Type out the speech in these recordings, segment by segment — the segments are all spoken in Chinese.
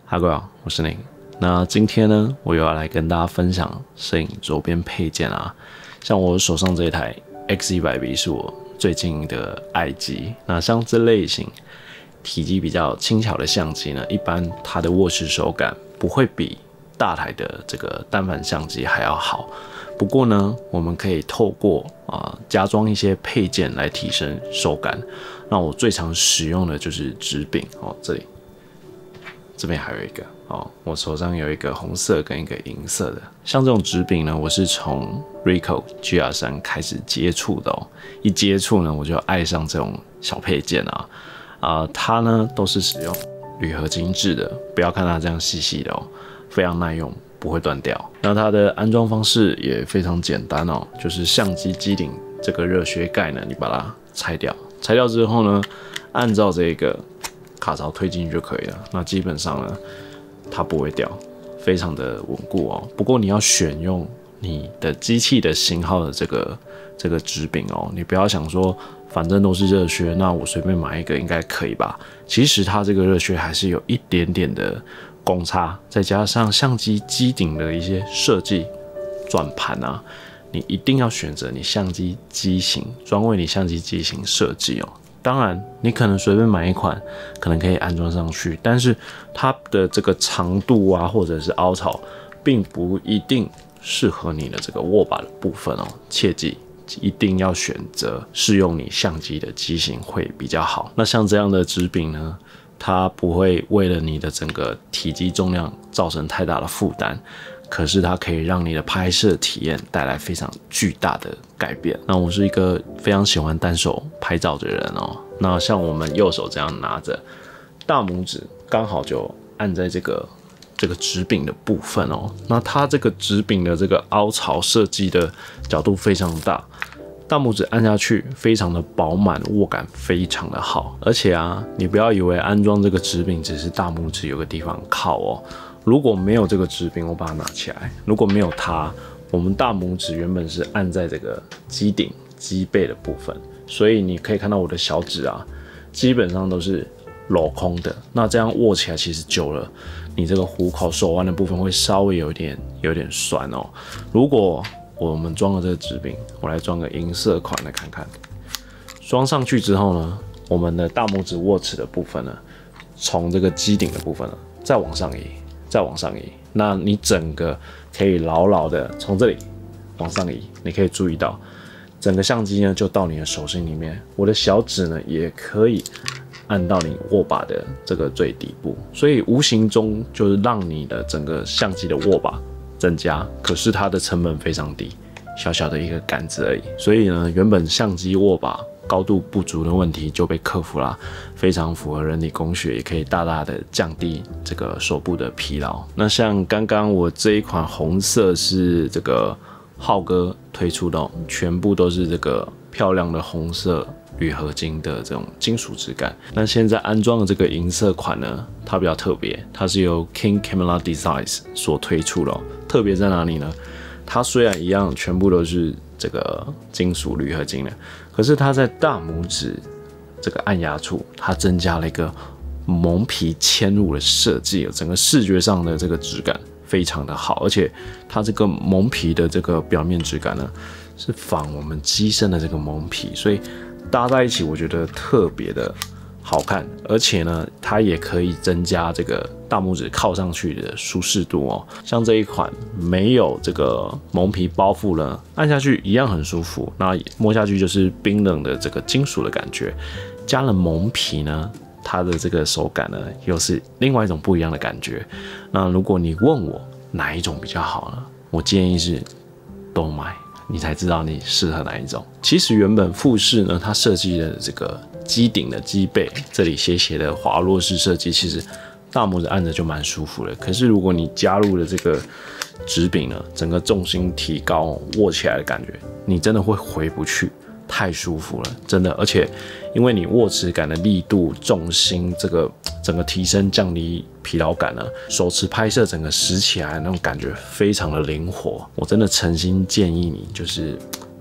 哈，各位好，我是宁。那今天呢，我又要来跟大家分享摄影周边配件啊。像我手上这一台 X100V 是我最近的爱机。那像这类型体积比较轻巧的相机呢，一般它的握持手感不会比大台的这个单反相机还要好。不过呢，我们可以透过加装一些配件来提升手感。那我最常使用的就是直柄哦，这边还有一个哦，我手上有一个红色跟一个银色的。像这种直柄呢，我是从 Ricoh GR3 开始接触的哦。一接触呢，我就爱上这种小配件它呢都是使用铝合金制的，不要看它这样细细的哦，非常耐用，不会断掉。那它的安装方式也非常简单哦，就是相机机顶这个热靴盖呢，你把它拆掉，拆掉之后呢，按照这个卡槽推进去就可以了。那基本上呢，它不会掉，非常的稳固哦。不过你要选用你的机器的型号的这个直柄哦，你不要想说反正都是热靴，那我随便买一个应该可以吧？其实它这个热靴还是有一点点的公差，再加上相机机顶的一些设计转盘啊，你一定要选择你相机机型专为你相机机型设计哦。当然，你可能随便买一款，可能可以安装上去，但是它的这个长度啊，或者是凹槽，并不一定适合你的这个握把的部分哦。切记，一定要选择适用你相机的机型会比较好。那像这样的直柄呢，它不会为了你的整个体积重量造成太大的负担。可是它可以让你的拍摄体验带来非常巨大的改变。那我是一个非常喜欢单手拍照的人哦。那像我们右手这样拿着，大拇指刚好就按在这个直柄的部分哦。那它这个直柄的这个凹槽设计的角度非常大，大拇指按下去非常的饱满，握感非常的好。而且你不要以为安装这个直柄只是大拇指有个地方靠哦。如果没有这个直柄，我把它拿起来。如果没有它，我们大拇指原本是按在这个机顶、机背的部分，所以你可以看到我的小指基本上都是镂空的。那这样握起来，其实久了，你这个虎口手腕的部分会稍微有点酸哦。如果我们装了这个直柄，我来装个银色款来看看。装上去之后呢，我们的大拇指握持的部分呢，从这个机顶的部分呢，再往上移。再往上移，那你整个可以牢牢的从这里往上移，你可以注意到整个相机呢就到你的手心里面，我的小指呢也可以按到你握把的这个最底部，所以无形中就是让你的整个相机的握把增加，可是它的成本非常低，小小的一个杆子而已，所以呢，原本相机握把高度不足的问题就被克服啦，非常符合人体工学，也可以大大的降低这个手部的疲劳。那像刚刚我这一款红色是这个浩哥推出的全部都是这个漂亮的红色铝合金的这种金属质感。那现在安装的这个银色款呢，它比较特别，它是由 King Camera Designs 所推出的特别在哪里呢？它虽然一样全部都是这个金属铝合金的，可是它在大拇指这个按压处，它增加了一个蒙皮嵌入的设计，整个视觉上的这个质感非常的好，而且它这个蒙皮的这个表面质感呢，是仿我们机身的这个蒙皮，所以搭在一起，我觉得特别的好看，而且呢，它也可以增加这个大拇指靠上去的舒适度哦。像这一款没有这个蒙皮包覆呢，按下去一样很舒服，那摸下去就是冰冷的这个金属的感觉。加了蒙皮呢，它的这个手感呢，又是另外一种不一样的感觉。那如果你问我哪一种比较好呢？我建议是都买，你才知道你适合哪一种。其实原本富士呢，它设计的这个机顶的机背这里斜斜的滑落式设计，其实大拇指按着就蛮舒服的。可是如果你加入了这个直柄呢，整个重心提高，握起来的感觉，你真的会回不去，太舒服了，真的。而且因为你握持感的力度、重心这个整个提升，降低疲劳感呢，手持拍摄整个拾起来那种感觉非常的灵活。我真的诚心建议你，就是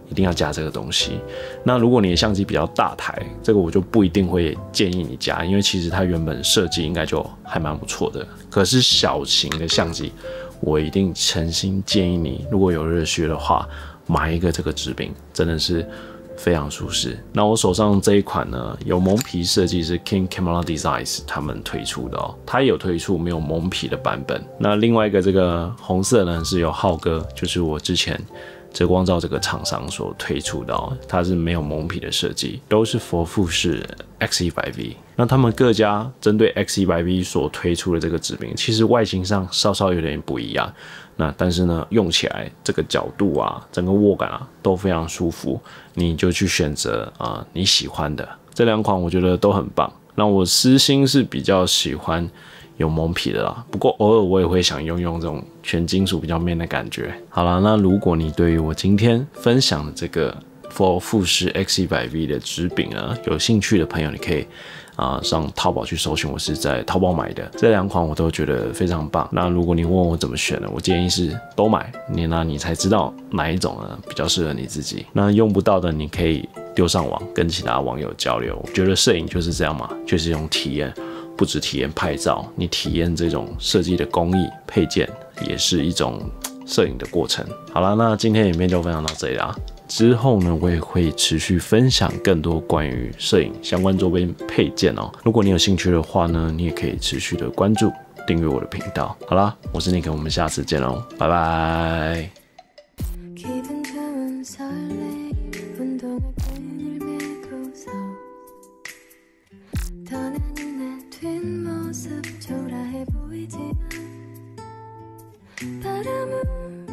一定要加这个东西。那如果你的相机比较大台，这个我就不一定会建议你加，因为其实它原本设计应该就还蛮不错的。可是小型的相机，我一定诚心建议你，如果有热血的话，买一个这个直柄，真的是非常舒适。那我手上这一款呢，有蒙皮设计是 King Camera Designs 他们推出的哦，它也有推出没有蒙皮的版本。那另外一个这个红色呢，是由浩哥，就是我之前折光罩这个厂商所推出的哦，它是没有蒙皮的设计，都是佛富士 X100V。那他们各家针对 X100V 所推出的这个直柄，其实外形上稍稍有点不一样。那但是呢，用起来这个角度啊，整个握感啊都非常舒服，你就去选择你喜欢的这两款，我觉得都很棒。那我私心是比较喜欢有蒙皮的啦，不过偶尔我也会想用这种全金属比较 man 的感觉。好啦，那如果你对于我今天分享的这个富士 X100V 的直柄呢有兴趣的朋友，你可以上淘宝去搜寻，我是在淘宝买的，这两款我都觉得非常棒。那如果你问我怎么选呢，我建议是都买，你才知道哪一种呢比较适合你自己。那用不到的你可以丢上网跟其他网友交流。我觉得摄影就是这样嘛，就是用体验，不只体验拍照，你体验这种设计的工艺配件，也是一种摄影的过程。好啦，那今天影片就分享到这里啦。之后呢，我也会持续分享更多关于摄影相关周边配件哦。如果你有興趣的話呢，你也可以持續的關注、訂閱我的頻道。好啦，我是Nick，我們下次見咯，拜拜。바람은